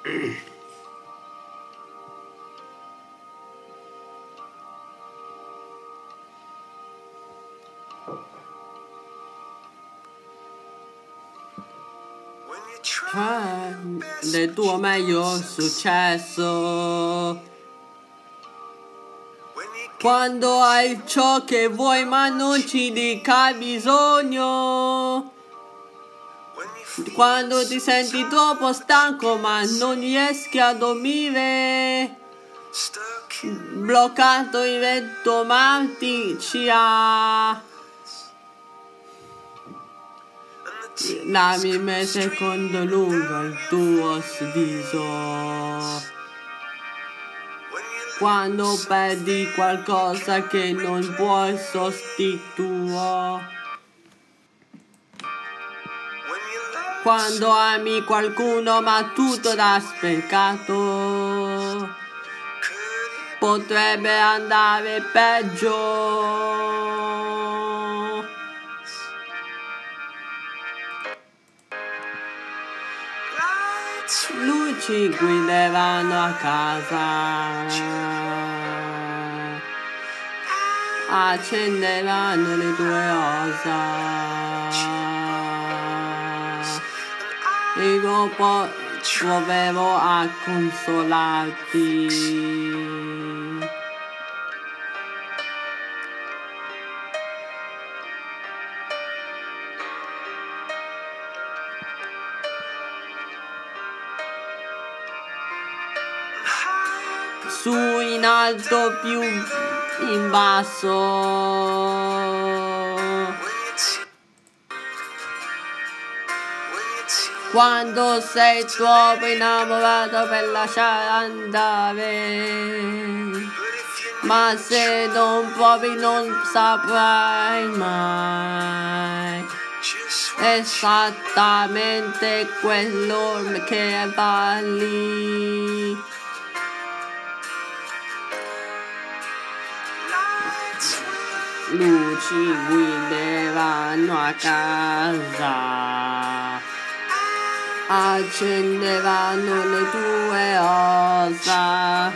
del tuo meglio successo. Quando hai ciò che vuoi ma non ci dica bisogno. Quando ti senti troppo stanco ma non riesci a dormire. Bloccato in vento ma ti ci ha. Lammi secondo lungo il tuo viso. Quando perdi qualcosa che non puoi sostituire. Quando ami qualcuno ma tutto da speccato. Potrebbe andare peggio. Luci guidavano a casa, accendevano le tue ossa, e dopo proverò a consolarti. Su in alto più in basso. Quando sei troppo innamorato per lasciare andare. Ma se non provi non saprai mai esattamente quello che vali. Luci guidavano a casa, accendevano le tue ossa,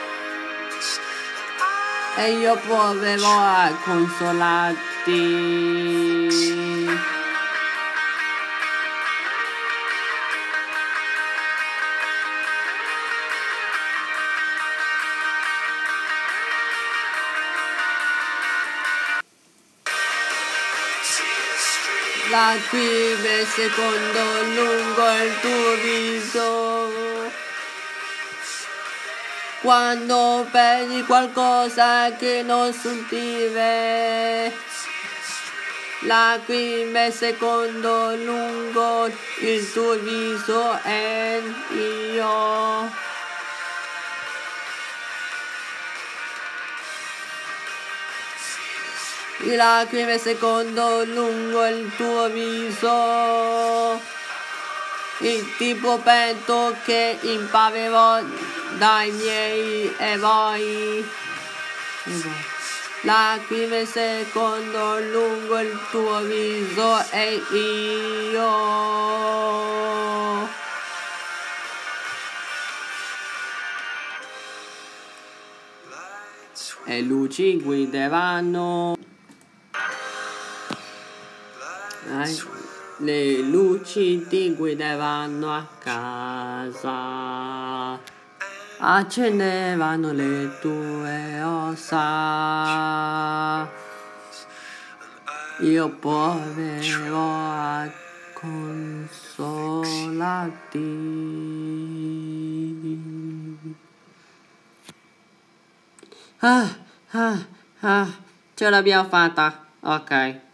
e io proverò a consolarti. Lacrime secondo lungo il tuo viso. Quando perdi qualcosa che non sentire. Lacrime secondo lungo il tuo viso e io. Lacrime secondo lungo il tuo viso, il tipo petto che imparerò dai miei eroi. Lacrime secondo lungo il tuo viso e io. E luci guideranno. Le luci ti guideranno a casa, accendevano le tue ossa, io proverò a consolarti. Ce l'abbiamo fatta, ok.